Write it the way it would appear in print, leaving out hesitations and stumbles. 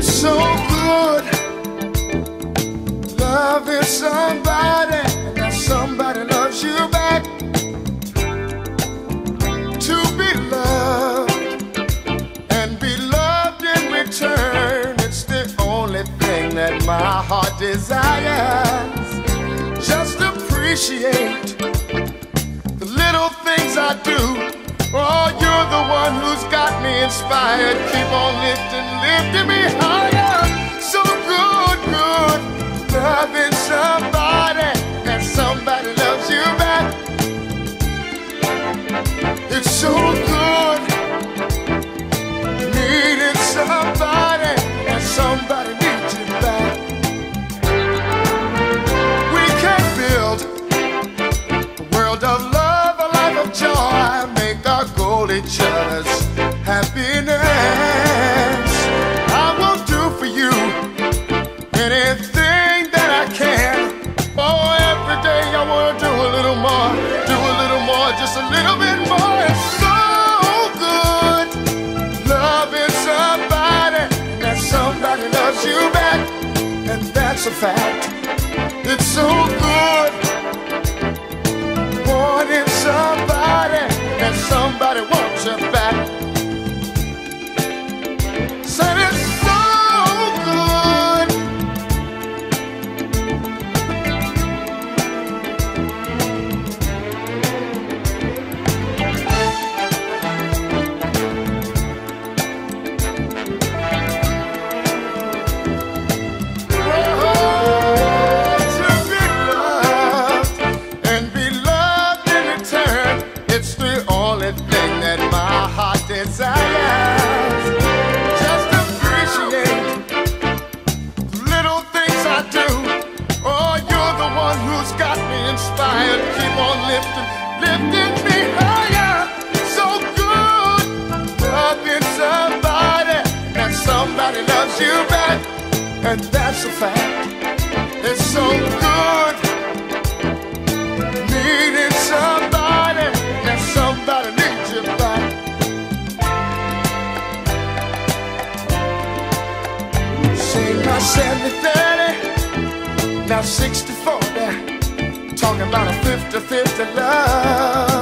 It's so good loving somebody, and that somebody loves you back. To be loved and be loved in return, it's the only thing that my heart desires. Just appreciate the little things I do. Oh, you're the one who's got me inspired. Keep on lifting me higher. So good, loving somebody, and somebody loves you back. It's so good needing somebody, and somebody needs you back. We can build a world of love, a life of joy, make our goal each other's happiness. I will do for you anything that I can. Oh, every day I want to do a little more, just a little bit more. It's so good loving somebody, that somebody loves you back, and that's a fact. It's so good wanting somebody, and somebody wants you back. Said it's so good. Desires. Just appreciate the little things I do. Oh, you're the one who's got me inspired. Keep on lifting me higher. So good loving somebody, and somebody loves you back, and that's a fact. It's so good needing somebody, and somebody needs you back. Now 70-30, now 60-40, talking about a 50-50 love.